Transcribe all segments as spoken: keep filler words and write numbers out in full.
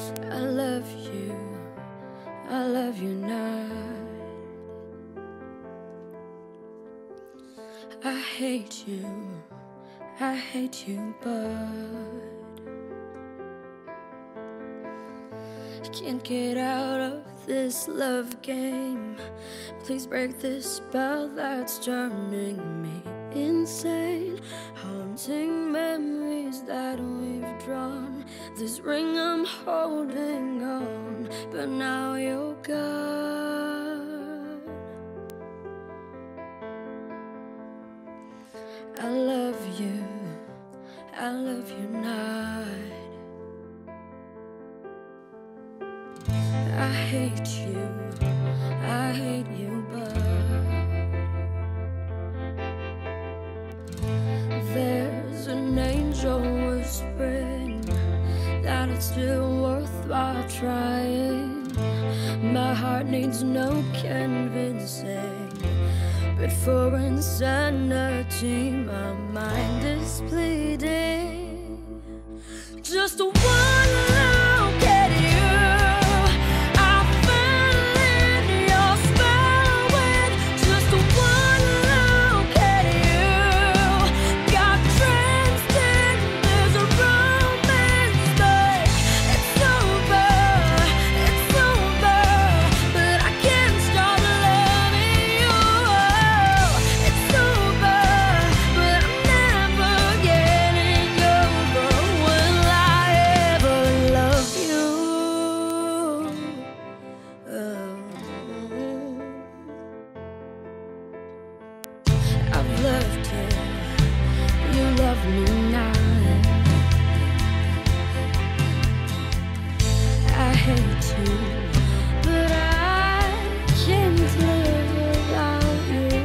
I love you, I love you not. I hate you, I hate you, but I can't get out of this love game. Please break this spell that's turning me insane. Haunting memories that we've drawn. This ring I'm holding on, but now you're gone. I love you, I love you not. I hate you, I hate you, but there's an angel whispering that it's still worthwhile trying. My heart needs no convincing, but for insanity my mind is pleading. Just one look at you, I fell in your spell with just one look at you. Got tranced in this romance, but it's over, it's over. But I can't stop loving you. It's over, but I'm never getting over. Will I ever love you? Oh. I've loved you, you love me not. I hate you, but I can't live without you.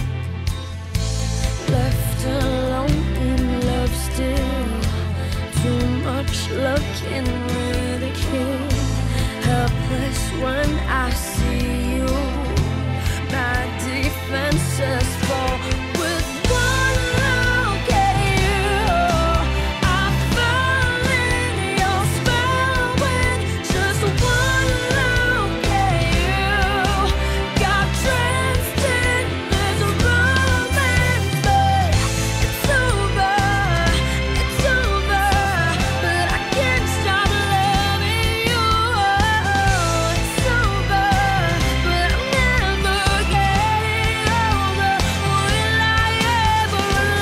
Left alone in love still, too much love can really kill. Helpless when I see you, my defenses fall. With one look at you, I fell in your spell with just one look at you. Got tranced in this romance, but it's over, it's over. But I can't stop loving you. It's over, but I'm never getting over. Will I ever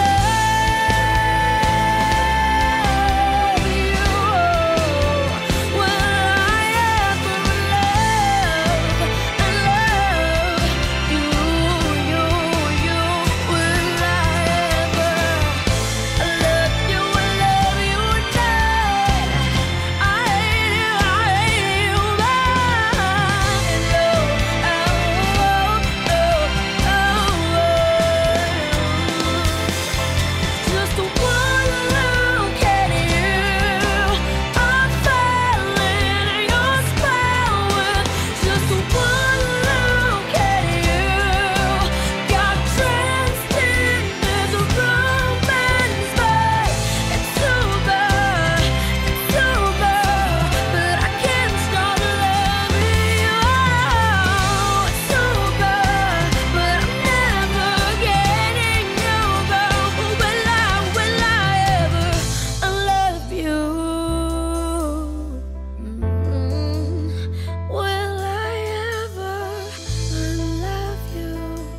love you? Will I ever love and love you, you, you? Will I ever love you, love you not? I hate you, I hate you, but just one look at you, I fell in your spell with just one look at you. Got tranced in this romance, but it's over, it's over. But I can't stop loving you. It's over, but I'm never getting over. Will I, will I ever love you? Mm. Will I ever love you?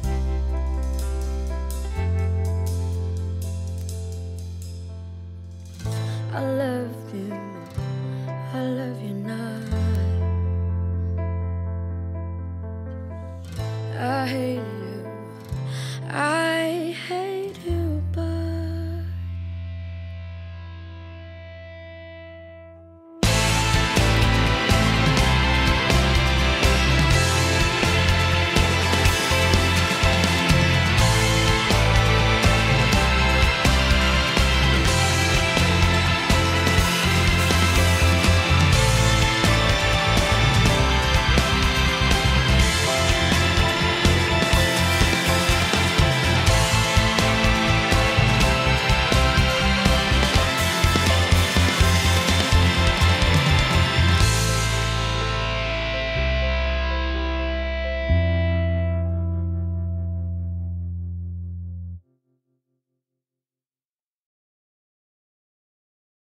I love you, I love you not. I hate you, I